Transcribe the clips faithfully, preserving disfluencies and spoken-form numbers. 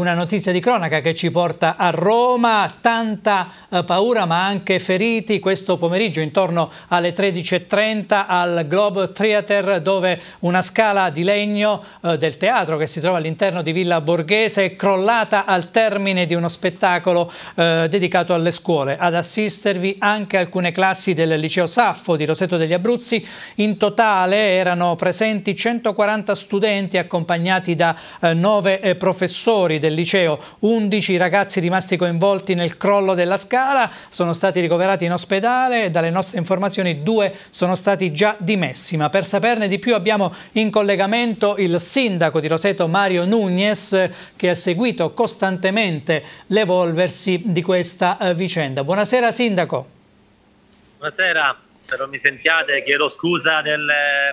una notizia di cronaca che ci porta a Roma, tanta eh, paura ma anche feriti questo pomeriggio intorno alle tredici e trenta al Globe Theatre, dove una scala di legno eh, del teatro che si trova all'interno di Villa Borghese è crollata al termine di uno spettacolo eh, dedicato alle scuole. Ad assistervi anche alcune classi del liceo Saffo di Roseto degli Abruzzi. In totale erano presenti centoquaranta studenti accompagnati da eh, nove eh, professori del liceo. undici ragazzi rimasti coinvolti nel crollo della scala sono stati ricoverati in ospedale e dalle nostre informazioni due sono stati già dimessi. Ma per saperne di più abbiamo in collegamento il sindaco di Roseto Mario Nugnes, che ha seguito costantemente l'evolversi di questa eh, vicenda. Buonasera sindaco. Buonasera, spero mi sentiate, chiedo scusa del,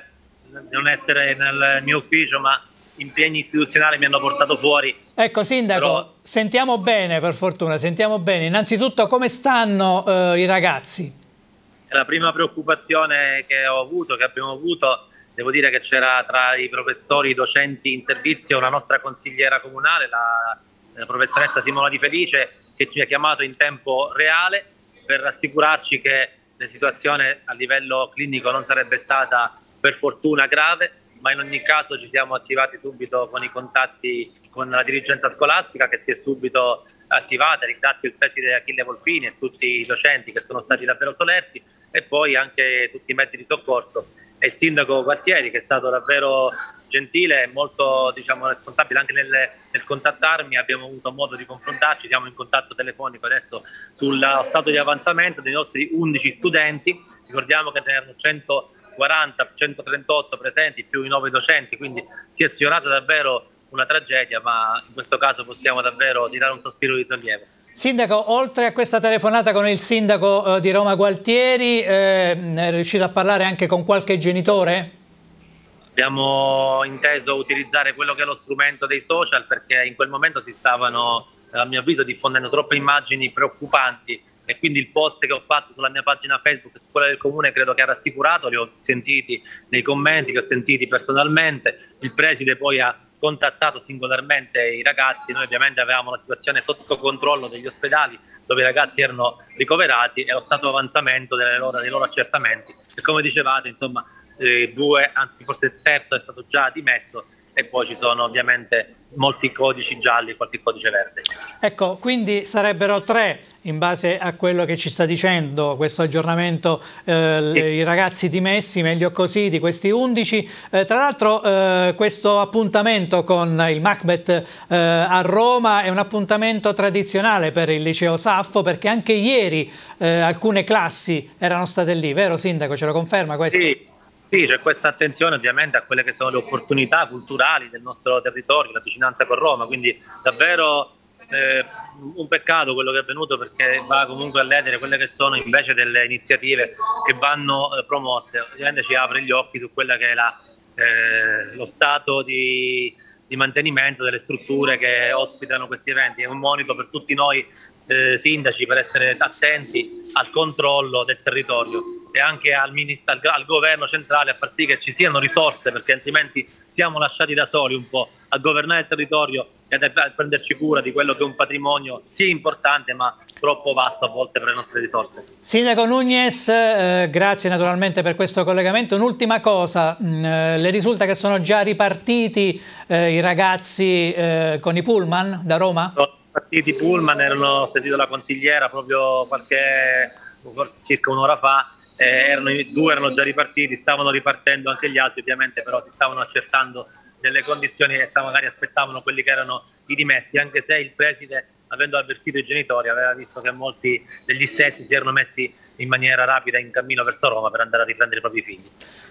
di non essere nel mio ufficio, ma impegni istituzionali mi hanno portato fuori. Ecco sindaco, Però... sentiamo bene, per fortuna, sentiamo bene. Innanzitutto come stanno eh, i ragazzi? La prima preoccupazione che ho avuto, che abbiamo avuto, devo dire che c'era tra i professori, i docenti in servizio la nostra consigliera comunale, la, la professoressa Simona Di Felice, che ci ha chiamato in tempo reale per rassicurarci che la situazione a livello clinico non sarebbe stata per fortuna grave, ma in ogni caso ci siamo attivati subito con i contatti con la dirigenza scolastica, che si è subito attivata. Ringrazio il preside Achille Volpini e tutti i docenti che sono stati davvero solerti, e poi anche tutti i mezzi di soccorso e il sindaco Gualtieri, che è stato davvero gentile e molto, diciamo, responsabile anche nel, nel contattarmi. Abbiamo avuto modo di confrontarci, siamo in contatto telefonico adesso sullo stato di avanzamento dei nostri undici studenti. Ricordiamo che ne erano centoquaranta, centotrentotto presenti, più i nove docenti, quindi si è sfiorata davvero una tragedia, ma in questo caso possiamo davvero tirare un sospiro di sollievo. Sindaco, oltre a questa telefonata con il sindaco eh, di Roma Gualtieri, eh, è riuscito a parlare anche con qualche genitore? Abbiamo inteso utilizzare quello che è lo strumento dei social, perché in quel momento si stavano, a mio avviso, diffondendo troppe immagini preoccupanti, e quindi il post che ho fatto sulla mia pagina Facebook e su quella del comune credo che ha rassicurato. Li ho sentiti nei commenti, li ho sentiti personalmente. Il preside poi ha contattato singolarmente i ragazzi. Noi ovviamente avevamo la situazione sotto controllo degli ospedali dove i ragazzi erano ricoverati e lo stato di avanzamento delle loro, dei loro accertamenti, e come dicevate, insomma, eh, due, anzi forse il terzo è stato già dimesso, e poi ci sono ovviamente molti codici gialli e qualche codice verde. Ecco, quindi sarebbero tre, in base a quello che ci sta dicendo questo aggiornamento, eh, sì. I ragazzi dimessi, meglio così, di questi undici. Eh, tra l'altro eh, questo appuntamento con il Macbeth eh, a Roma è un appuntamento tradizionale per il liceo Saffo, perché anche ieri eh, alcune classi erano state lì, vero sindaco? Ce lo conferma questo? Sì. Sì, c'è questa attenzione ovviamente a quelle che sono le opportunità culturali del nostro territorio, la vicinanza con Roma, quindi davvero eh, un peccato quello che è avvenuto, perché va comunque a ledere quelle che sono invece delle iniziative che vanno eh, promosse. Ovviamente ci apre gli occhi su quella che è la, eh, lo stato di, di mantenimento delle strutture che ospitano questi eventi. È un monito per tutti noi eh, sindaci, per essere attenti al controllo del territorio e anche al, ministro, al, al governo centrale, a far sì che ci siano risorse, perché altrimenti siamo lasciati da soli un po' a governare il territorio e a prenderci cura di quello che è un patrimonio sì importante ma troppo vasto a volte per le nostre risorse. Sindaco Nugnes, eh, grazie naturalmente per questo collegamento. Un'ultima cosa, mh, le risulta che sono già ripartiti eh, i ragazzi eh, con i pullman da Roma? Sono ripartiti i pullman, erano, ho sentito la consigliera proprio qualche, circa un'ora fa. Eh, erano, due erano già ripartiti, stavano ripartendo anche gli altri ovviamente, però si stavano accertando delle condizioni e magari aspettavano quelli che erano i dimessi, anche se il preside, avendo avvertito i genitori, aveva visto che molti degli stessi si erano messi in maniera rapida in cammino verso Roma per andare a riprendere i propri figli.